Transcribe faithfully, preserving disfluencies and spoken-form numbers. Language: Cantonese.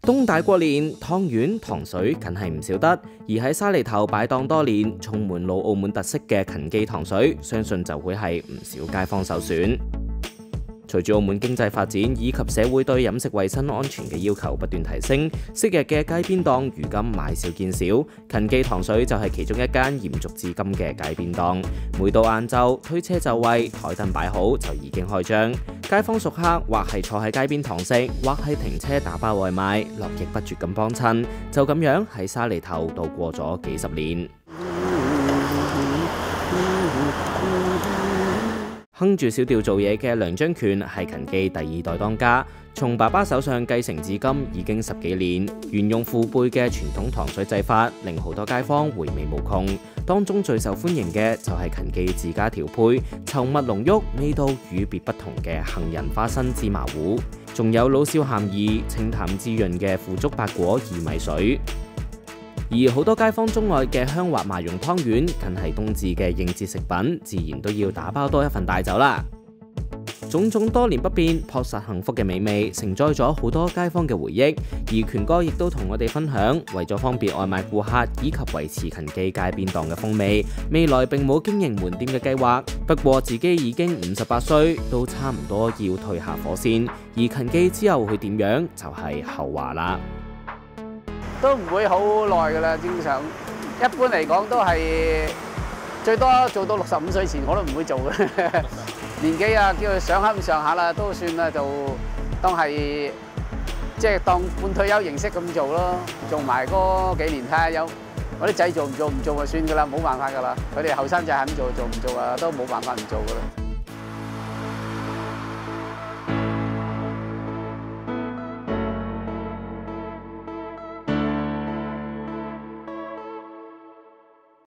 冬大過年，湯圓、糖水梗係唔少得，而喺沙梨頭擺檔多年、充滿老澳門特色嘅芹記糖水，相信就會係唔少街坊首選。隨住澳門經濟發展以及社會對飲食衛生安全嘅要求不斷提升，昔日嘅街邊檔如今買少見少，芹記糖水就係其中一間延續至今嘅街邊檔。每到晏晝，推車就位，台燈擺好就已經開張。街坊熟客或係坐喺街邊堂食，或係停車打包外賣，絡繹不絕咁幫襯，就咁樣喺沙梨頭度過咗幾十年。哼住小調做嘢嘅梁章權係芹記第二代當家，從爸爸手上繼承至今已經十幾年。沿用父輩嘅傳統糖水製法，令好多街坊回味無窮。當中最受歡迎嘅就係芹記自家調配、稠密濃郁、味道與別不同嘅杏仁花生芝麻糊，仲有老少咸宜、清淡滋潤嘅腐竹八果薏米水。而好多街坊鍾愛嘅香滑麻蓉湯圓，更係冬至嘅應節食品，自然都要打包多一份帶走啦。種種多年不變、樸實幸福嘅美味，承載咗好多街坊嘅回憶。而權哥亦都同我哋分享，為咗方便外賣顧客以及維持芹記街邊檔嘅風味，未來並冇經營門店嘅計劃。不過自己已經五十八歲，都差唔多要退下火線。而芹記之後會點樣，就係後話啦。 都唔會好耐㗎啦，正常一般嚟講都係最多做到六十五歲前我都唔會做嘅。年紀啊，叫佢上下咁上下啦，都算啦，就當係即係當半退休形式咁做咯。做埋嗰幾年睇下有我啲仔做唔做唔做就算㗎啦，冇辦法㗎啦。佢哋後生仔肯做做唔做啊，都冇辦法唔做㗎啦。